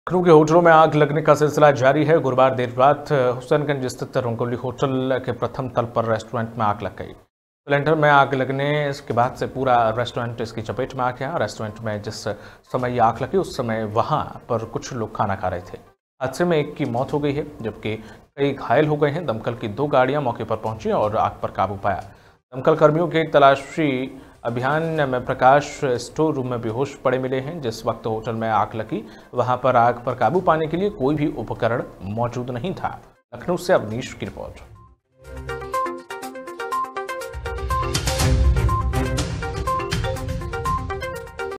लखनऊ के होटलों में आग लगने का सिलसिला जारी है। गुरुवार देर रात हुसैनगंज स्थित रंगोली होटल के प्रथम तल पर रेस्टोरेंट में आग लग गई। सिलेंडर में आग लगने के बाद से पूरा रेस्टोरेंट इसकी चपेट में आ गया। रेस्टोरेंट में जिस समय आग लगी उस समय वहां पर कुछ लोग खाना खा रहे थे। हादसे में एक की मौत हो गई है जबकि कई घायल हो गए हैं। दमकल की 2 गाड़ियां मौके पर पहुंची और आग पर काबू पाया। दमकल कर्मियों के तलाशी अभियान में प्रकाश स्टोर रूम में बेहोश पड़े मिले हैं। जिस वक्त होटल में आग लगी वहां पर आग पर काबू पाने के लिए कोई भी उपकरण मौजूद नहीं था। लखनऊ से अवनीश की रिपोर्ट।